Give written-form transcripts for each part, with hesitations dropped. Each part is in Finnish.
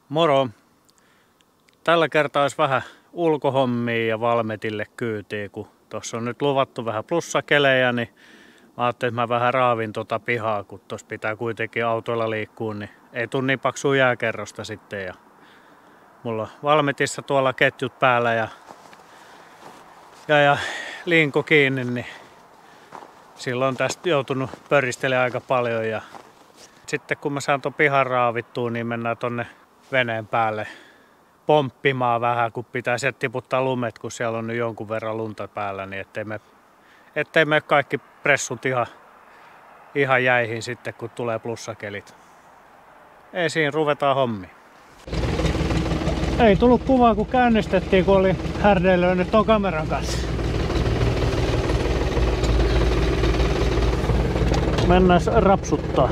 Moro! Tällä kertaa olisi vähän ulkohommia ja Valmetille kyytiä, kun tuossa on nyt luvattu vähän plussakelejä, niin mä ajattelin, että mä vähän raavin tuota pihaa, kun tuossa pitää kuitenkin autoilla liikkua, niin ei tule niin paksua jääkerrosta sitten. Ja mulla on Valmetissa tuolla ketjut päällä ja linko kiinni, niin silloin tästä joutunut pöristelemään aika paljon. Ja sitten kun mä saan tuon pihan raavittua, niin mennään tonne veneen päälle pomppimaan vähän, kun pitää sieltä tiputtaa lumet, kun siellä on nyt jonkun verran lunta päällä, niin ettei me kaikki pressut ihan jäihin sitten, kun tulee plussakelit. Esiin ruvetaan hommiin. Ei tullut kuvaa, kun käynnistettiin, kun oli härdelöinyt ton kameran kanssa. Mennään rapsuttaa.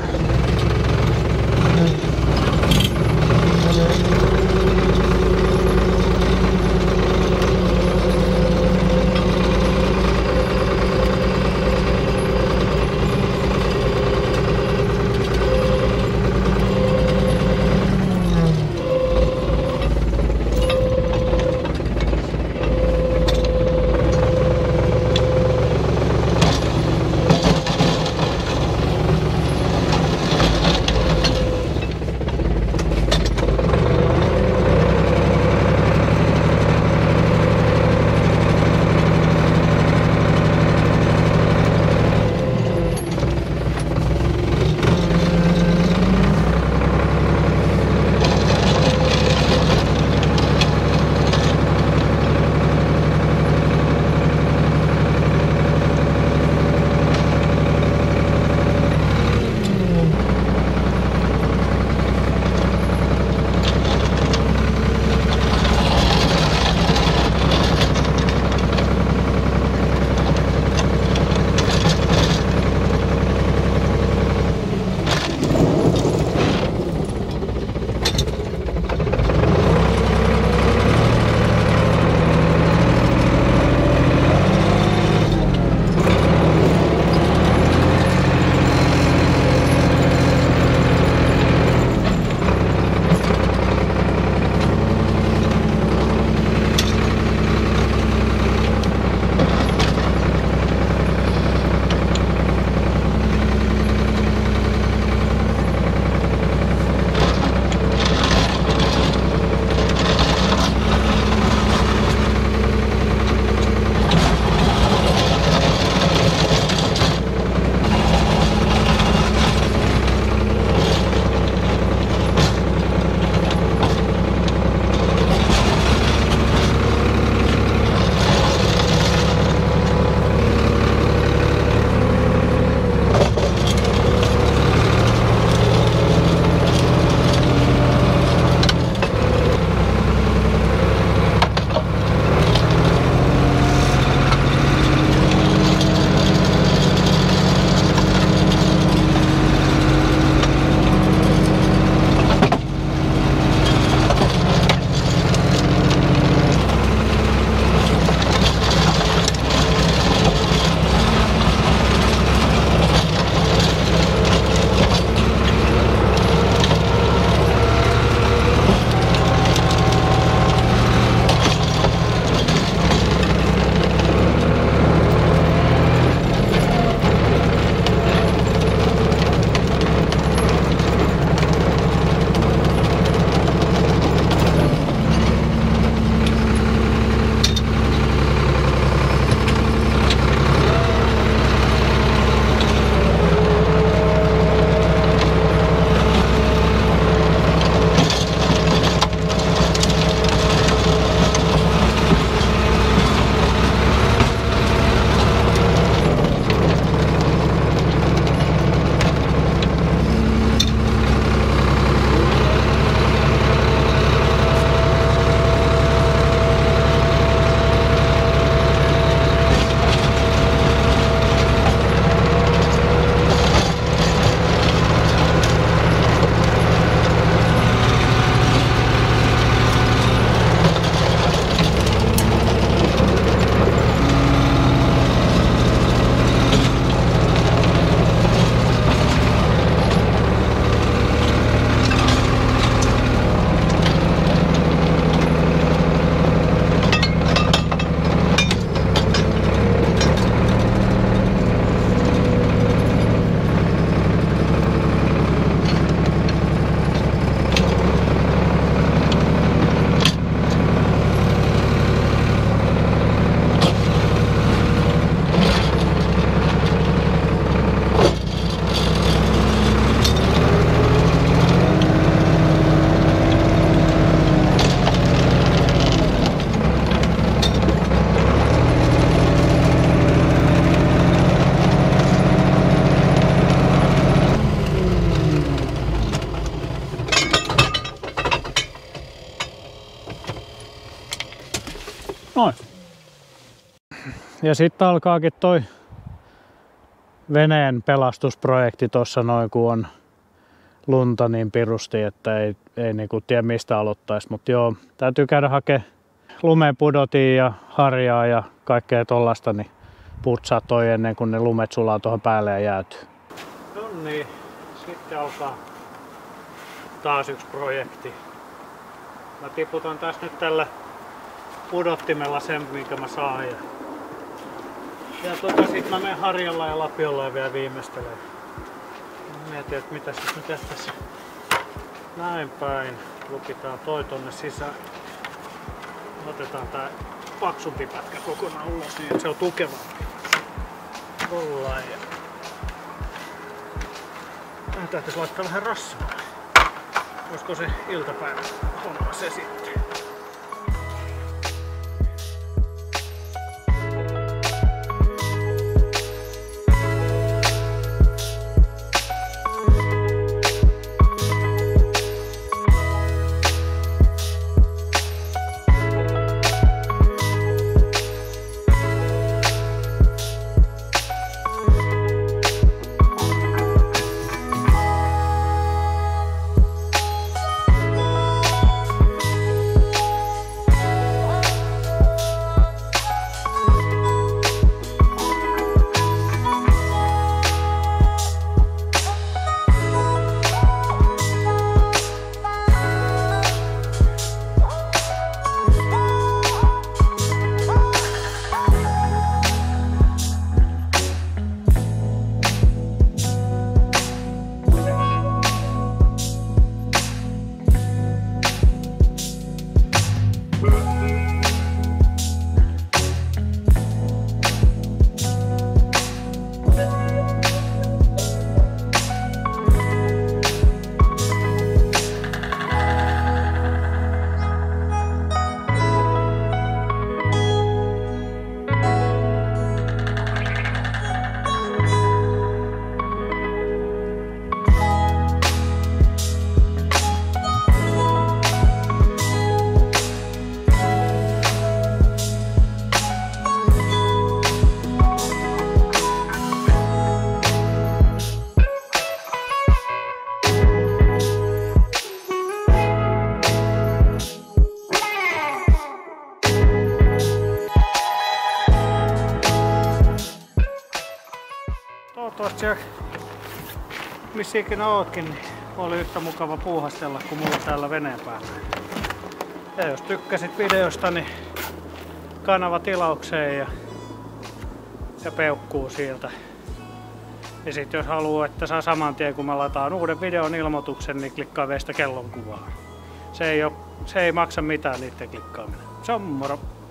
Noin. Ja sitten alkaakin toi veneen pelastusprojekti tuossa noin, kun on lunta niin pirusti, että ei niinku tiedä mistä aloittaisi. Mutta joo, täytyy käydä hakemaan lumenpudotia ja harjaa ja kaikkea tollasta, niin putsaa toi ennen kuin ne lumet sulaa tuohon päälle ja jäätyy. No niin, sitten alkaa taas yksi projekti. Mä tiputan tässä nyt tällä pudottimella sen, minkä mä saan. Ja sit mä menen harjalla ja lapiolla ja vielä viimeistelen. Mietin, että mitäs tässä näin päin. Lukitaan toi tonne sisään. Otetaan tää paksumpi pätkä kokonaan ulos niin, että se on tukevampi. Ollaan ja... täytyis laittaa vähän rasvaa. Olisiko se iltapäivä homma se sitten? Toivottavasti missä ikinä ootkin, niin oli yhtä mukava puuhastella kuin mulla täällä veneen päällä. Ja jos tykkäsit videosta, niin kanava tilaukseen ja peukkuu sieltä. Ja sit jos haluaa, että saa saman tien kun mä lataan uuden videon ilmoituksen, niin klikkaa vielä sitä kellonkuvaa. Se ei maksa mitään niiden klikkaaminen. Se on moro!